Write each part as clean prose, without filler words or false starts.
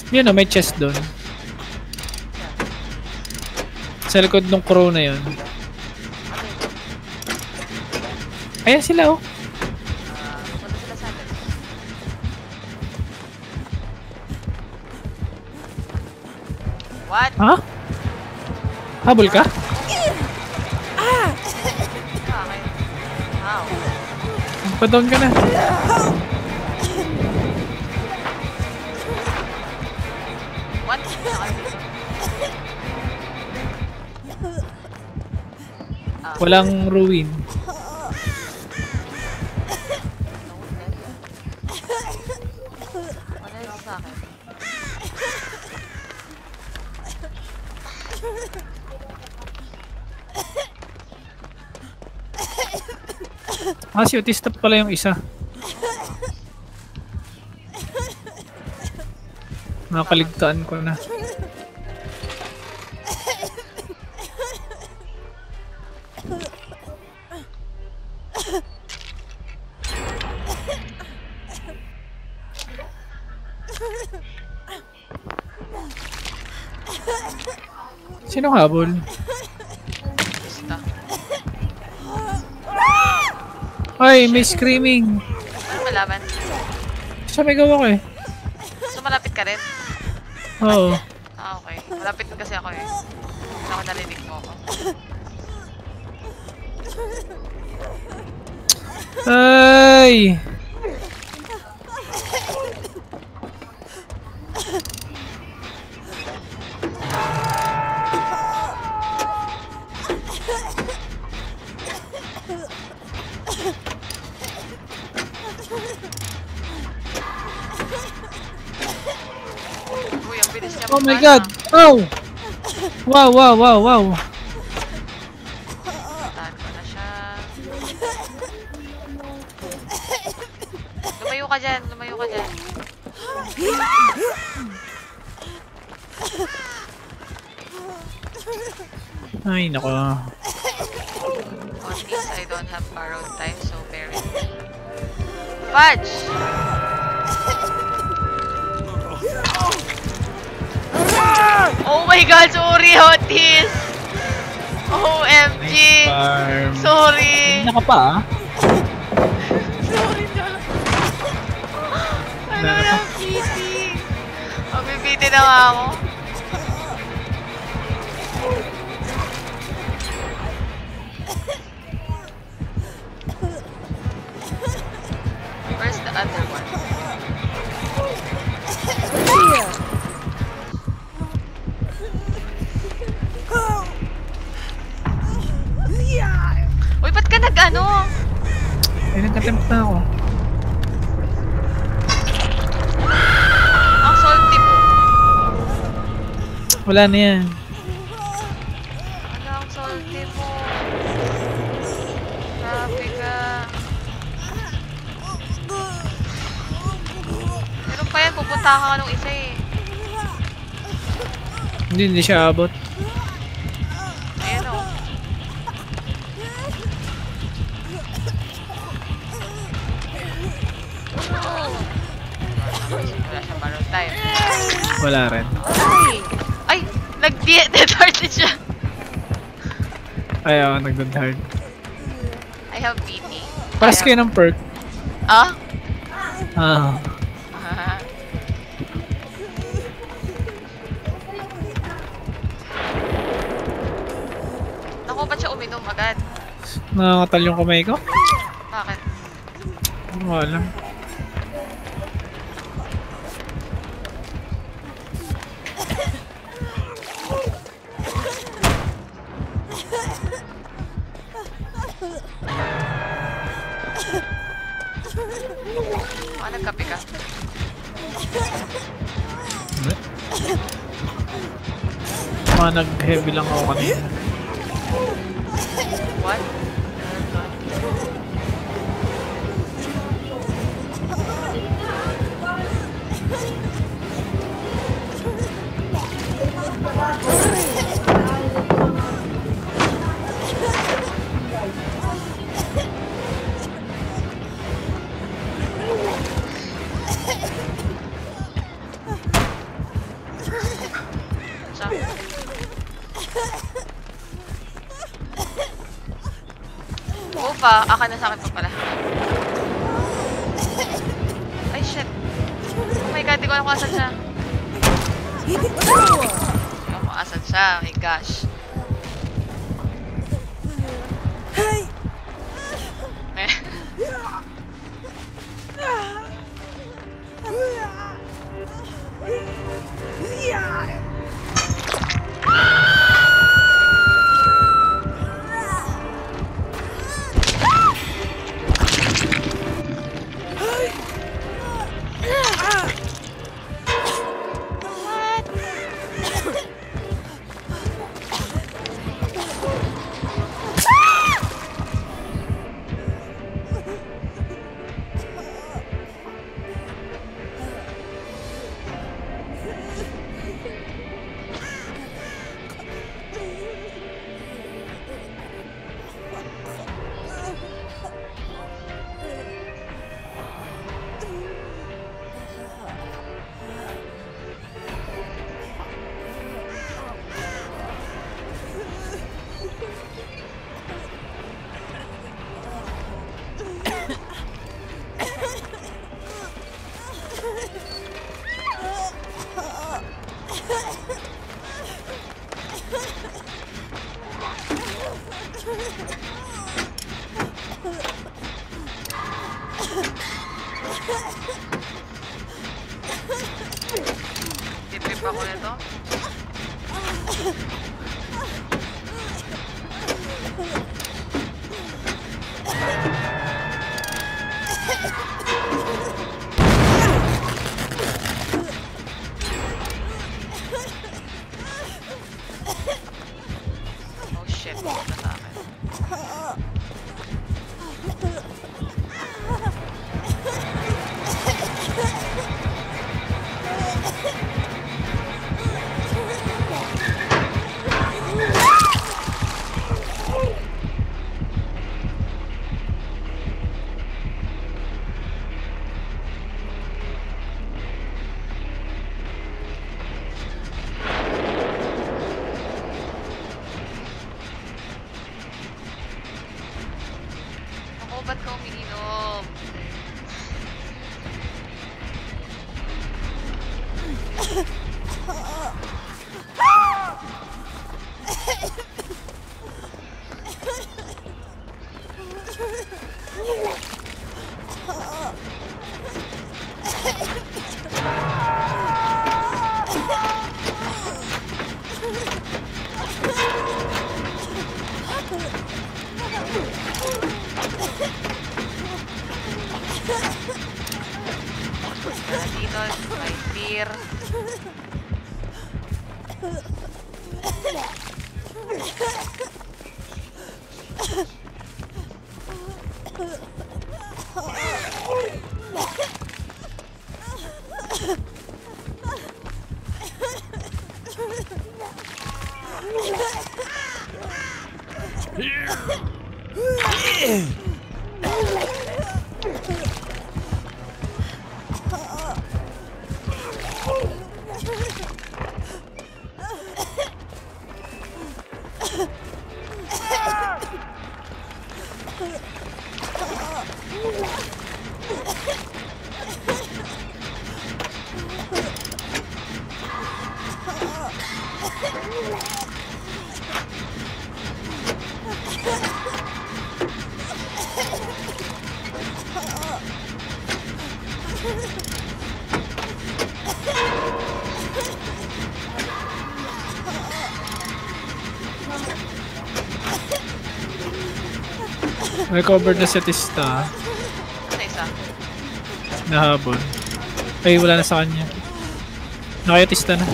Yun may chest doon. Sa likod ng crow na yun. Ayan sila oh. Punta sila sa atin. What? Ha? Habol ka? Bakit? How? Pa-down ka na. What? Walang ruin. Ano yun sa akin? Si autista pala yung isa. Nakakaligtaan ko na. Sino habol? Basta. Ay, may screaming. Ano malaman? Sa may gawa ko eh. So malapit ka rin? Oo. Ah, okay. Malapit din kasi ako eh. Ako narinig mo ako. Ay! Uy, ang bilis niya Oh my magmana. god! Oh! Wow, wow, wow, wow! Tahan ko na siya. Lumayo ka dyan, lumayo ka dyan. Ay, nako. On these, I don't have borrowed time, so bear with me. Fudge! Oh my god, sorry, Otis! OMG! Farm. Sorry! Naka pa ah. Sorry na. Ano Naka. na, PT? Mabibiti na nga ako. Where's the other one? Uy, ba't ka nag-ano? Ay, nagka-tempt na ako. Ang salty mo. Wala na yan. Ano ang salty mo? Grabe ka. Meron pa yan, pupunta ka nung isa eh. Hindi siya abot. Ayan o. Wala siyang borrowed time. Wala rin. Ay! Nag-dead-hard siya. Ay, ako nag-good hard. I have PT. Paras kayo ng perk. Ah? Ah. Naku, ba't siya uminom agad? Nakakatal yung kamay ko. Bakit? Hindi ko alam. Baka nagkape ka? Mga nag-heavy lang ako kanina. What? Sa? Ufa, akan na sa akin pa pala. Ay, shit. Oh my god, di ko alam kung asan siya. Di ko alam kung asan siya. Oh my gosh. Titrip ako nito. Oh shit, wala sa akin. Ako, ba't ka umiinom? Dito, may beer. Recovered na si Tista. Ano isa? Nahabol. Ay, wala na sa kanya. Nakaya Tista na.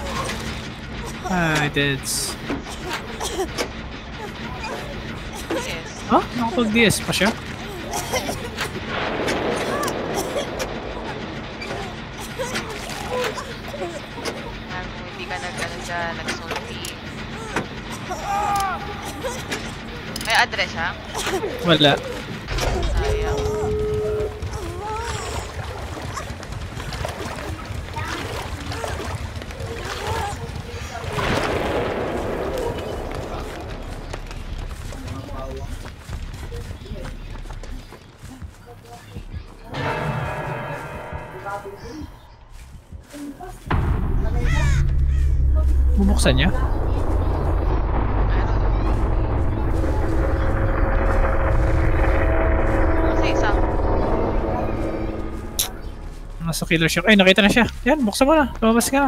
Hi, Teds. Yes. Ah? Nakapag-DS pa siya? Hindi ka nag-ano dyan, nag-solve. May address ha? Wala. Sayang. Bubuksan niya? Kasi isa. Nasa killer shock. Ay, nakita na siya. Yan, buksan mo na. Lumabas ka na.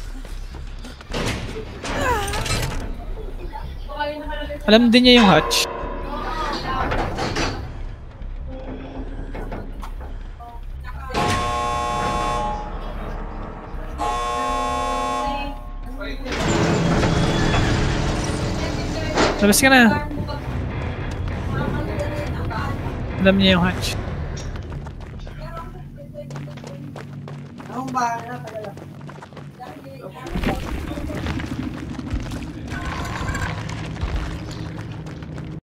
Alam din niya yung hatch. Labas ka na. Alam niya yung hatch.